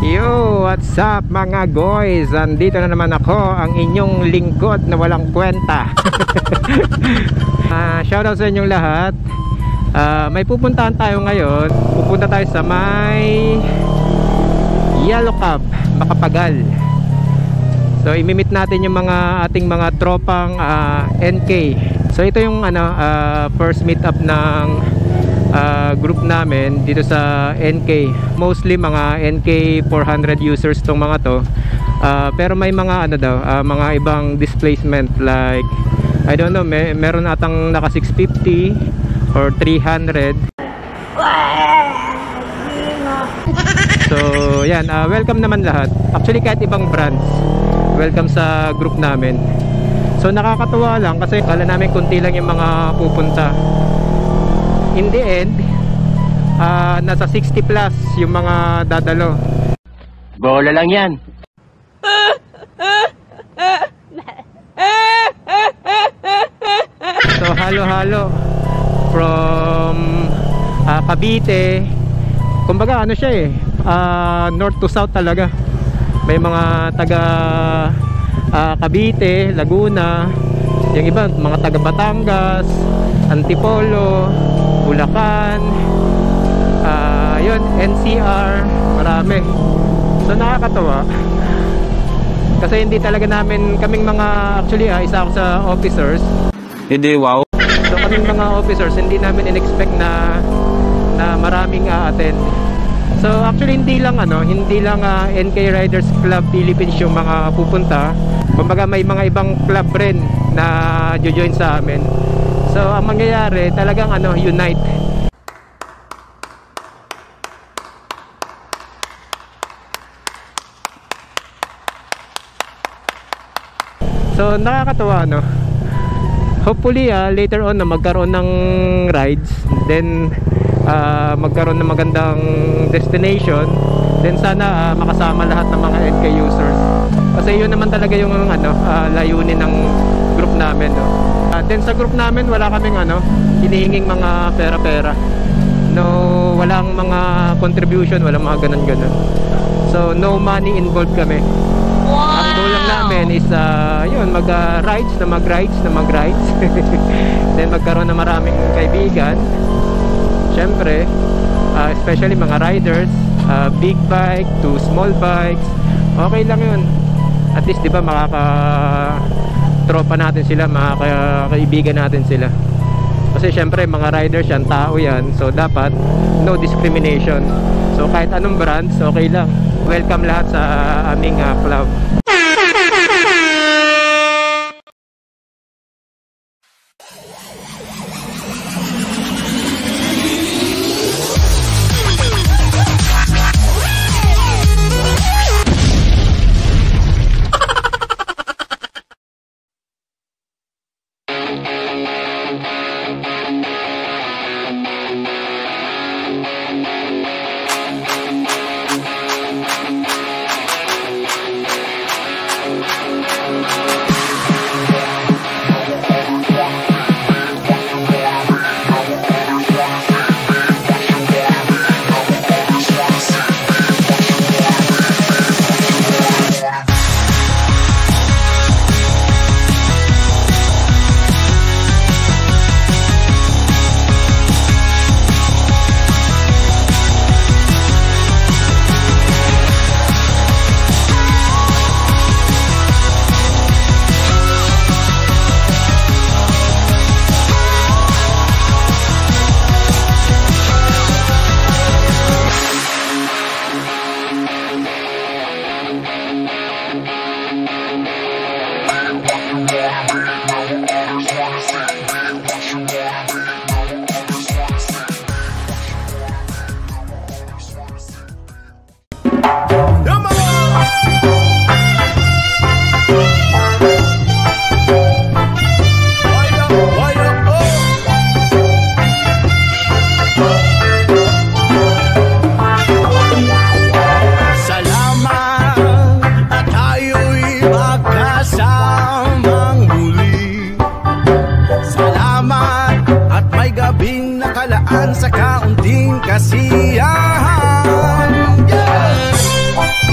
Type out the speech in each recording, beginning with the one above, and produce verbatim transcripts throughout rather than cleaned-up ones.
Yo, what's up mga guys? Andito na naman ako, ang inyong lingkod na walang kwenta. uh, Shoutout sa inyong lahat. uh, May pupuntahan tayo ngayon. Pupunta tayo sa may Yellow Cab, Macapagal. So imimit natin yung mga ating mga tropang uh, N K. So ito yung ano, uh, first meet up ng uh, group namin dito sa N K. Mostly mga N K four hundred users tong mga to. uh, Pero may mga ano daw, uh, mga ibang displacement like I don't know, may, meron atang naka six fifty or three hundred. So yan, uh, welcome naman lahat. Actually kahit ibang brands, welcome sa group namin. So nakakatuwa lang kasi kala namin kunti lang yung mga pupunta. In the end, uh, nasa sixty plus yung mga dadalo. Bola lang yan. So halo-halo from uh, Cavite. Kumbaga ano siya eh, uh, north to south talaga. May mga taga uh, Cavite, Laguna, yung iba mga taga Batangas, Antipolo, Bulacan, uh, yun, N C R, marami. So nakakatawa kasi hindi talaga namin, kaming mga, actually ah, isa ako sa officers. Hindi, wow. So kaming mga officers, hindi namin in-expect na na maraming a-attend. So actually hindi lang ano, hindi lang uh, N K Riders Club Philippines yung mga pupunta. Kumbaga may mga ibang club rin na jo-join sa amin. So ang mangyayari talagang ano, unite. So nakakatuwa no. Hopefully uh, later on na magkaroon ng rides, then uh, magkaroon ng magandang destination, then sana uh, makasama lahat ng mga N K users. Kasi yun naman talaga yung ano, uh, layunin ng group namin no. Uh, then sa group namin wala kaming ano, hinihinging mga pera-pera. No, walang mga contribution, walang mga ganun-ganun. So no money involved kami. Wow. Ang goal lang namin is uh, yun, mag uh, rides na mag rides na mag rides. Then magkaroon ng maraming kaibigan. Syempre, uh, especially mga riders, uh, big bike to small bikes. Okay lang yun. At least 'di ba makaka tropa natin sila, makakaibigan natin sila. Kasi syempre mga riders yan, tao yan. So dapat no discrimination. So kahit anong brands, okay lang. Welcome lahat sa aming uh, club. Sa kaunting kasiyahan, yeah.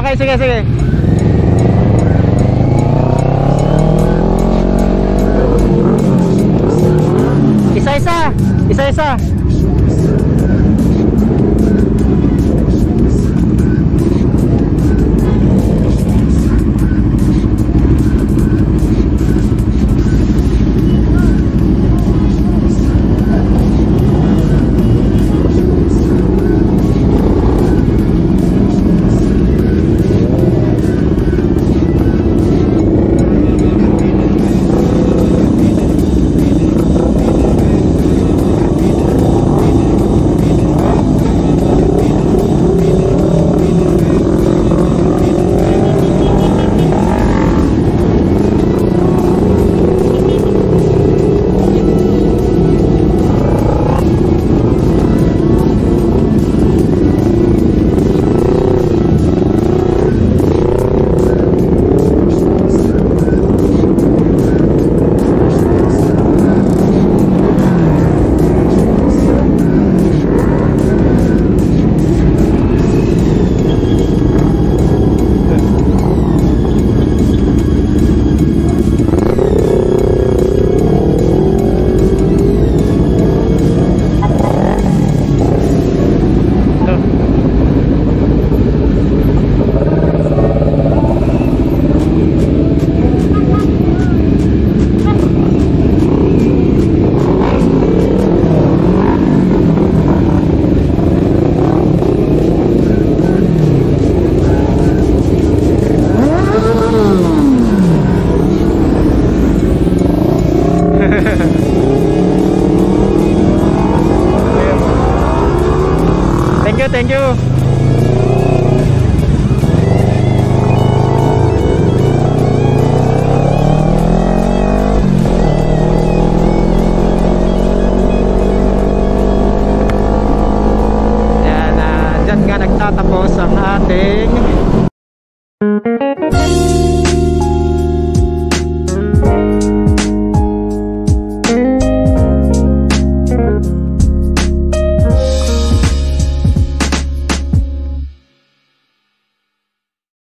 Okay, sige, sige. Isa-isa. Isa-isa. Thank you, thank you. Yan, uh, dyan nga nagtatapos ang ating